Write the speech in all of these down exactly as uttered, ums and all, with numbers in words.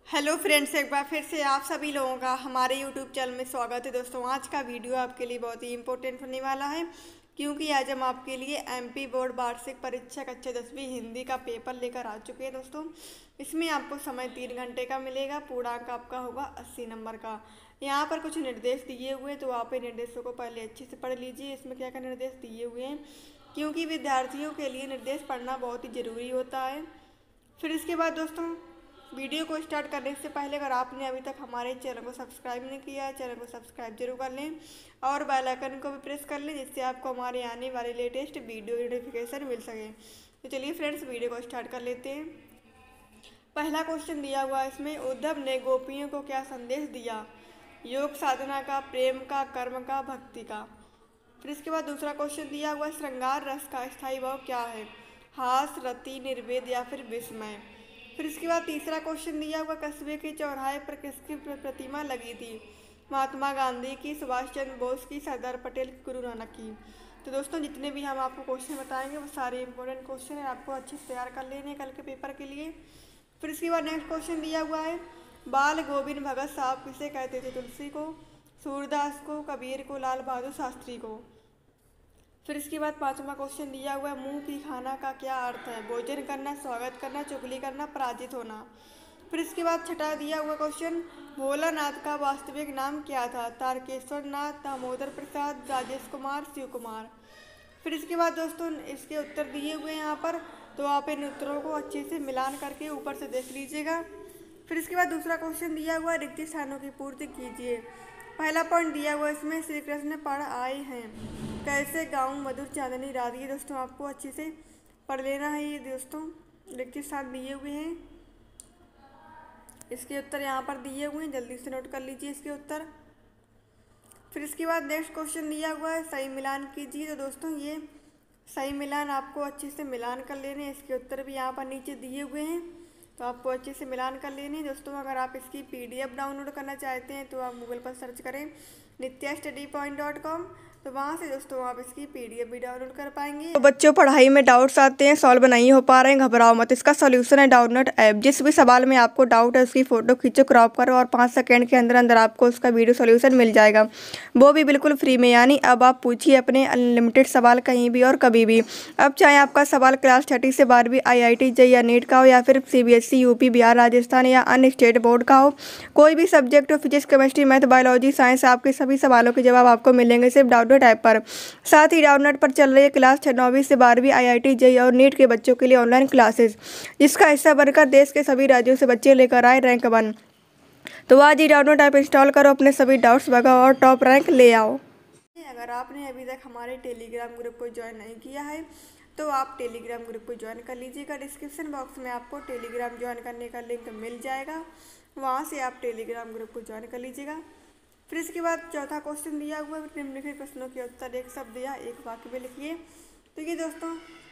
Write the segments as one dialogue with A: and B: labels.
A: Hello friends, एक बार फिर से आप सभी लोगों का हमारे यूट्यूब चैनल में स्वागत है। दोस्तों, आज का वीडियो आपके लिए बहुत ही इम्पोर्टेंट होने वाला है, क्योंकि आज हम आपके लिए एमपी बोर्ड वार्षिक परीक्षा कक्षा दसवीं हिंदी का पेपर लेकर आ चुके हैं। दोस्तों, इसमें आपको समय तीन घंटे का मिलेगा। पूर्णांक आपका होगा अस्सी नंबर का। यहाँ पर कुछ निर्देश दिए हुए हैं, तो आप इन निर्देशों को पहले अच्छे से पढ़ लीजिए। इसमें क्या क्या निर्देश दिए हुए हैं, क्योंकि विद्यार्थियों के लिए निर्देश पढ़ना बहुत ही ज़रूरी होता है। फिर इसके बाद दोस्तों, वीडियो को स्टार्ट करने से पहले अगर आपने अभी तक हमारे चैनल को सब्सक्राइब नहीं किया है, चैनल को सब्सक्राइब जरूर कर लें और बेल आइकन को भी प्रेस कर लें, जिससे आपको हमारे आने वाले लेटेस्ट वीडियो नोटिफिकेशन मिल सके। तो चलिए फ्रेंड्स, वीडियो को स्टार्ट कर लेते हैं। पहला क्वेश्चन दिया हुआ है इसमें, उद्धव ने गोपियों को क्या संदेश दिया? योग साधना का, प्रेम का, कर्म का, भक्ति का। फिर इसके बाद दूसरा क्वेश्चन दिया हुआ है, श्रृंगार रस का स्थायी भाव क्या है? हास, रति, निर्वेद या फिर विस्मय। फिर इसके बाद तीसरा क्वेश्चन दिया हुआ, कस्बे के चौराहे पर किसकी प्रतिमा लगी थी? महात्मा गांधी की, सुभाष चंद्र बोस की, सरदार पटेल की, गुरु नानक की। तो दोस्तों, जितने भी हम आपको क्वेश्चन बताएंगे वो सारे इंपॉर्टेंट क्वेश्चन हैं, आपको अच्छे से तैयार कर लेने कल के पेपर के लिए। फिर इसके बाद नेक्स्ट क्वेश्चन दिया हुआ है, बाल गोविंद भगत साहब किसे कहते थे? तुलसी को, सूरदास को, कबीर को, लाल बहादुर शास्त्री को। फिर इसके बाद पांचवा क्वेश्चन दिया हुआ है, मुंह की खाना का क्या अर्थ है? भोजन करना, स्वागत करना, चुगली करना, पराजित होना। फिर इसके बाद छठा दिया हुआ क्वेश्चन, भोलानाथ का वास्तविक नाम क्या था? तारकेश्वर नाथ, दामोदर प्रसाद, राजेश कुमार, शिव कुमार। फिर इसके बाद दोस्तों, इसके उत्तर दिए हुए हैं यहाँ पर, तो आप इन उत्तरों को अच्छे से मिलान करके ऊपर से देख लीजिएगा। फिर इसके बाद दूसरा क्वेश्चन दिया हुआ, रिक्त स्थानों की पूर्ति कीजिए। पहला पॉइंट दिया हुआ इसमें, श्री कृष्ण पढ़ आए हैं, कैसे गाऊं मधुर चांदनी रात। ये दोस्तों आपको अच्छे से पढ़ लेना है। ये दोस्तों रिक्त स्थान दिए हुए हैं, इसके उत्तर यहाँ पर दिए हुए हैं, जल्दी से नोट कर लीजिए इसके उत्तर। फिर इसके बाद नेक्स्ट क्वेश्चन दिया हुआ है, सही मिलान कीजिए। तो दोस्तों, ये सही मिलान आपको अच्छे से मिलान कर लेने, इसके उत्तर भी यहाँ पर नीचे दिए हुए हैं, तो आपको अच्छे से मिलान कर लेने। दोस्तों, अगर आप इसकी पीडीएफ डाउनलोड करना चाहते हैं तो आप गूगल पर सर्च करें Nitya study point dot com, तो वहाँ से दोस्तों आप इसकी पीडीएफ भी डाउनलोड कर पाएंगे। तो बच्चों, पढ़ाई में डाउट्स आते हैं, सॉल्व नहीं हो पा रहे हैं, घबराओ मत। इसका सॉल्यूशन है डाउटनोट ऐप। जिस भी सवाल में आपको डाउट है उसकी फोटो खींचो, क्रॉप करो और पाँच सेकंड के अंदर अंदर आपको उसका वीडियो सॉल्यूशन मिल जाएगा, वो भी बिल्कुल फ्री में। यानी अब आप पूछिए अपने अनलिमिटेड सवाल कहीं भी और कभी भी। अब चाहे आपका सवाल क्लास थर्टी से बारहवीं आई आई टी जेईई या नीट का हो, या फिर C B S E, UP, Bihar, Rajasthan या अन्य स्टेट बोर्ड का हो, कोई भी सब्जेक्ट हो, physics, chemistry, math, biology, science, आपके सभी सवालों के जवाब आपको मिलेंगे सिर्फ डाउटनोट ऐप पर। साथ ही डाउटनोट पर चल रही है क्लास नौवीं से बारहवीं आई आई टी जेईई और नीट के बच्चों के लिए ऑनलाइन क्लासेस, जिसका हिस्सा बनकर देश के सभी राज्यों से बच्चे लेकर आए रैंक वन। तो आज ही डाउटनोट ऐप इंस्टॉल करो, अपने सभी डाउट्स भगाओ और टॉप रैंक ले आओ। अगर आपने अभी तक हमारे टेलीग्राम ग्रुप को ज्वाइन नहीं किया है तो आप टेलीग्राम ग्रुप को ज्वाइन कर लीजिएगा। डिस्क्रिप्शन बॉक्स में आपको टेलीग्राम ज्वाइन करने का लिंक मिल जाएगा, वहाँ से आप टेलीग्राम ग्रुप को ज्वाइन कर लीजिएगा। फिर इसके बाद चौथा क्वेश्चन दिया हुआ है, निम्नलिखित प्रश्नों के उत्तर एक शब्द या एक वाक्य में लिखिए। तो ये दोस्तों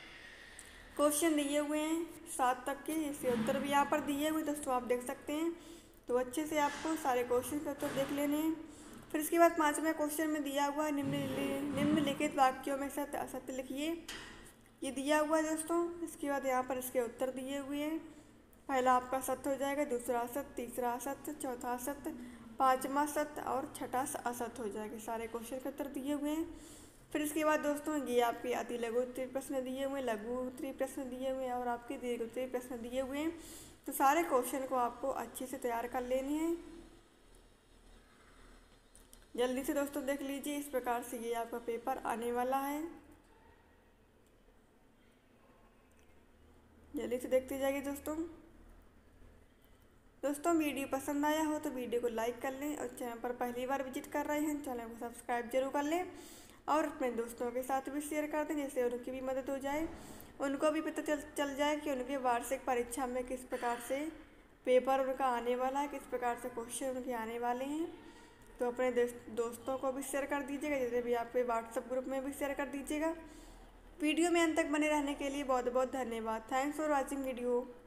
A: क्वेश्चन दिए हुए हैं सात तक के, इसके उत्तर भी यहाँ पर दिए हुए दोस्तों आप देख सकते हैं, तो अच्छे से आपको सारे क्वेश्चन के उत्तर देख लेने हैं। फिर इसके बाद पाँचवें क्वेश्चन में दिया हुआ है, निम्न निम्नलिखित वाक्यों में सत्य असत्य लिखिए। ये दिया हुआ है दोस्तों। इसके बाद यहाँ पर इसके उत्तर दिए हुए हैं, पहला आपका सत्य हो जाएगा, दूसरा असत्य, तीसरा असत्य, चौथा असत्य, पाँचवा सत्य और छठा असत्य हो जाएगा। सारे क्वेश्चन के उत्तर दिए हुए हैं। फिर इसके बाद दोस्तों, ये आपके अति लघु उत्तरीय प्रश्न दिए हुए हैं, लघु उत्तरीय प्रश्न दिए हुए हैं और आपके दीर्घ उत्तरीय प्रश्न दिए हुए हैं। तो सारे क्वेश्चन को आपको अच्छे से तैयार कर लेने हैं। जल्दी से दोस्तों देख लीजिए, इस प्रकार से ये आपका पेपर आने वाला है। जल्दी से देखते जाइए दोस्तों। दोस्तों, वीडियो पसंद आया हो तो वीडियो को लाइक कर लें और चैनल पर पहली बार विजिट कर रहे हैं चैनल को सब्सक्राइब जरूर कर लें और अपने दोस्तों के साथ भी शेयर कर दें, जिससे उनकी भी मदद हो जाए, उनको भी पता चल चल जाए कि उनके वार्षिक परीक्षा में किस प्रकार से पेपर उनका आने वाला है, किस प्रकार से क्वेश्चन उनके आने वाले हैं। तो अपने दोस्तों को भी शेयर कर दीजिएगा, जैसे भी आपके व्हाट्सएप ग्रुप में भी शेयर कर दीजिएगा। वीडियो में अंत तक बने रहने के लिए बहुत बहुत धन्यवाद। Thanks for watching video.